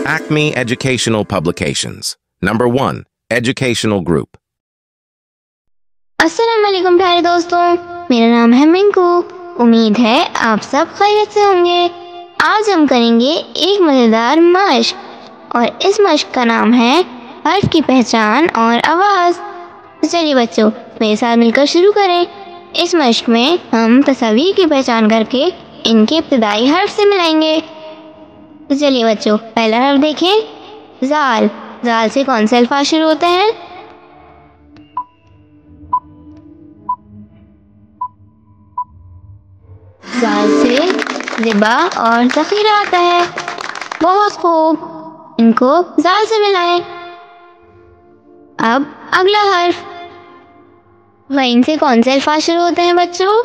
Acme Educational Publications. Number 1. Educational Group. अस्सलाम वालेकुम प्यारे दोस्तों, मेरा नाम है मिंकू। उम्मीद है आप सब खैरियत से होंगे। आज हम करेंगे एक मज़ेदार मश्क और इस मश्क का नाम है हर्फ की पहचान और आवाज़। तो चलिए बच्चों, मेरे साथ मिलकर शुरू करें। इस मश्क में हम तस्वीर की पहचान करके इनके इब्तिदाई हर्फ से मिलाएंगे। तो चलिए बच्चों, पहला हर्फ देखें, ज़ाल। ज़ाल से कौन से अल्फाज शुरू होते हैं? ज़ाल से ज़िबा और ज़ख़ीरा आता है। बहुत खूब, इनको ज़ाल से मिलाएं। अब अगला हर्फ, ग़ैन से कौन से अल्फाज शुरू होते हैं बच्चों?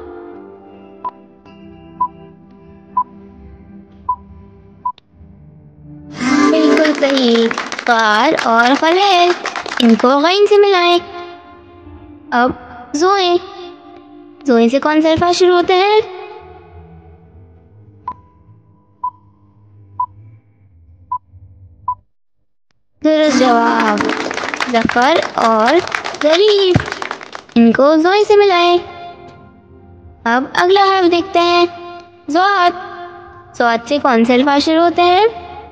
बिल्कुल सही, क़ार और क़लैल, इनको ग़ैन से मिलाएं। अब ज़ोए। ज़ोए से कौन से अल्फाज शुरू होते हैं? दुरुस्त जवाब, ज़फ़र और ज़रीफ़, इनको ज़ोए से मिलाएं। अब अगला हर्फ देखते हैं, ज़ाद। ज़ाद से कौन से अल्फाज शुरू होते हैं?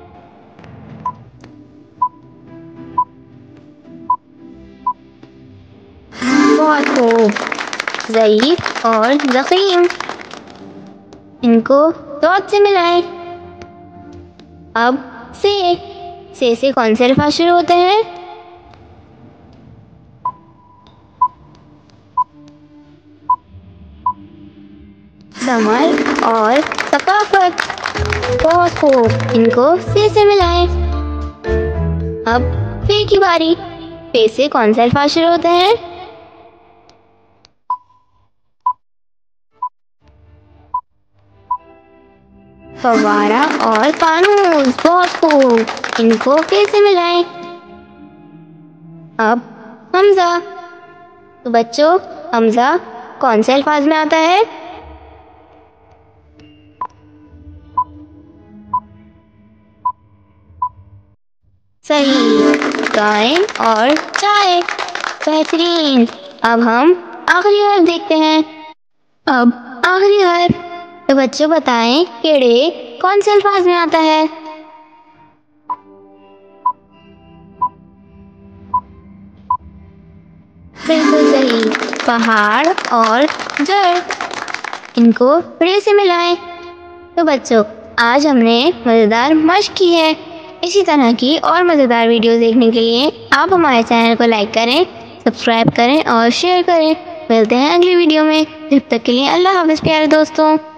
बहुत खूब, ज़ईफ़ और ज़ख़ीम, इनको ज़ाद से मिलाएं। अब से कौन से अल्फाज शुरू होते हैं? समर और सकाफत, बहुत खूब, इनको से मिलाएं। अब फे की बारी। फे से कौन से अल्फाज शुरू होते हैं? फव्वारा और फानूस, बहुत खूब, इनको फे से मिलाएं। अब हमजा। तो बच्चों, हमजा कौन से अल्फाज में आता है? सही, गाय और चाय, बेहतरीन। अब हम आखिरी हर्फ देखते हैं। अब आखिरी हर्फ, तो बच्चों बताएं केड़े कौन से अल्फाज में आता है? बिल्कुल सही, पहाड़ और जड़, इनको रे से मिलाएं। तो बच्चों, आज हमने मज़ेदार मश्क की है। इसी तरह की और मज़ेदार वीडियो देखने के लिए आप हमारे चैनल को लाइक करें, सब्सक्राइब करें और शेयर करें। मिलते हैं अगली वीडियो में। जब तक के लिए अल्लाह हाफ़िज़ प्यारे दोस्तों।